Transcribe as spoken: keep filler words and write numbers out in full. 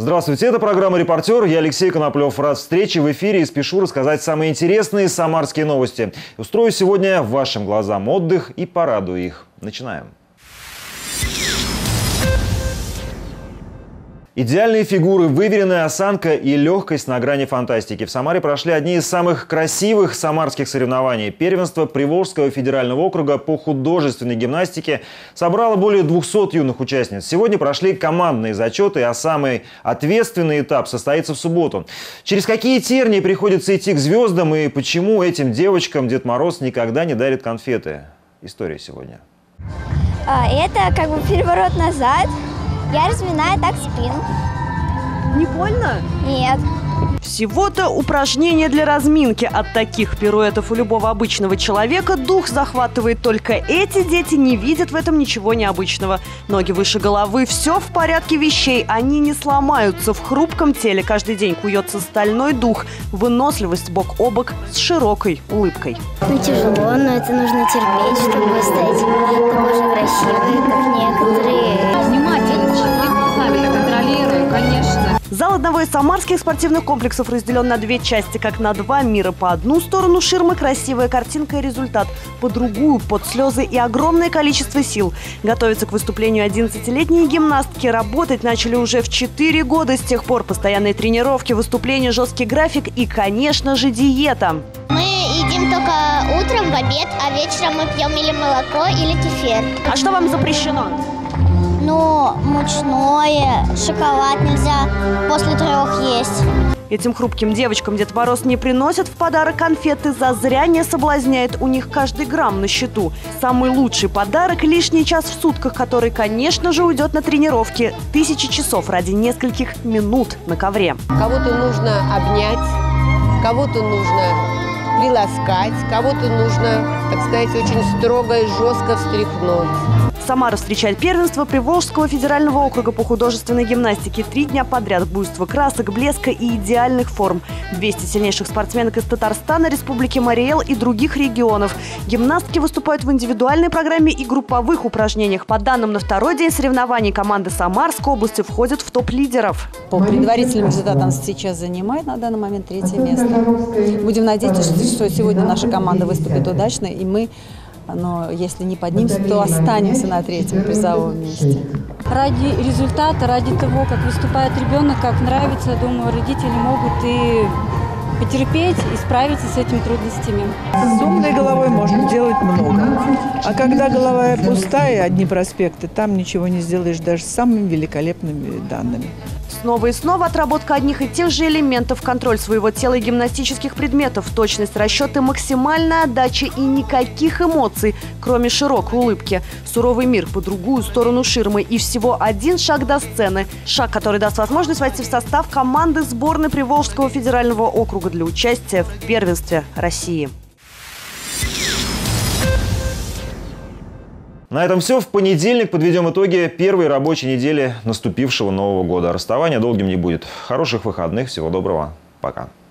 Здравствуйте, это программа «Репортер». Я Алексей Коноплев. Рад встрече в эфире и спешу рассказать самые интересные самарские новости. Устрою сегодня вашим глазам отдых и порадую их. Начинаем. Идеальные фигуры, выверенная осанка и легкость на грани фантастики. В Самаре прошли одни из самых красивых самарских соревнований. Первенство Приволжского федерального округа по художественной гимнастике собрало более двухсот юных участниц. Сегодня прошли командные зачеты, а самый ответственный этап состоится в субботу. Через какие тернии приходится идти к звездам и почему этим девочкам Дед Мороз никогда не дарит конфеты? История сегодня. Это как бы переворот назад. Я разминаю так спину. Не больно? Нет. Всего-то упражнение для разминки. От таких пируэтов у любого обычного человека дух захватывает. Только эти дети не видят в этом ничего необычного. Ноги выше головы, все в порядке вещей. Они не сломаются. В хрупком теле каждый день куется стальной дух. Выносливость бок о бок с широкой улыбкой. Ну, тяжело, но это нужно терпеть, чтобы стать такой же красивой, как некоторые. Внимательно, правильно контролирую, конечно. Зал одного из самарских спортивных комплексов разделен на две части, как на два мира. По одну сторону ширмы красивая картинка и результат, по другую под слезы и огромное количество сил. Готовятся к выступлению одиннадцатилетние гимнастки. Работать начали уже в четыре года. С тех пор постоянные тренировки, выступления, жесткий график и, конечно же, диета. Мы едим только утром, в обед, а вечером мы пьем или молоко, или кефир. А что вам запрещено? Ну, мучное, шоколад нельзя после трех есть. Этим хрупким девочкам Дед Мороз не приносит в подарок конфеты, зазря не соблазняет, у них каждый грамм на счету. Самый лучший подарок – лишний час в сутках, который, конечно же, уйдет на тренировки. Тысячи часов ради нескольких минут на ковре. Кого-то нужно обнять, кого-то нужно приласкать, кого-то нужно, так сказать, очень строго и жестко встряхнуть. Самара встречает первенство Приволжского федерального округа по художественной гимнастике. Три дня подряд буйство красок, блеска и идеальных форм. двести сильнейших спортсменок из Татарстана, Республики Марий Эл и других регионов. Гимнастки выступают в индивидуальной программе и групповых упражнениях. По данным на второй день соревнований, команды Самарской области входят в топ-лидеров. По предварительным результатам сейчас занимает на данный момент третье место. Будем надеяться, что сегодня наша команда выступит удачно, и мы, но если не поднимемся, то останемся на третьем призовом месте. Ради результата, ради того, как выступает ребенок, как нравится, думаю, родители могут и потерпеть, и справиться с этими трудностями. С умной головой можно делать много. А когда голова пустая, одни проспекты, там ничего не сделаешь даже с самыми великолепными данными. Снова и снова отработка одних и тех же элементов, контроль своего тела и гимнастических предметов, точность расчеты, максимальная отдача и никаких эмоций, кроме широкой улыбки. Суровый мир по другую сторону ширмы и всего один шаг до сцены. Шаг, который даст возможность войти в состав команды сборной Приволжского федерального округа для участия в первенстве России. На этом все. В понедельник подведем итоги первой рабочей недели наступившего Нового года. Расставания долгим не будет. Хороших выходных. Всего доброго. Пока.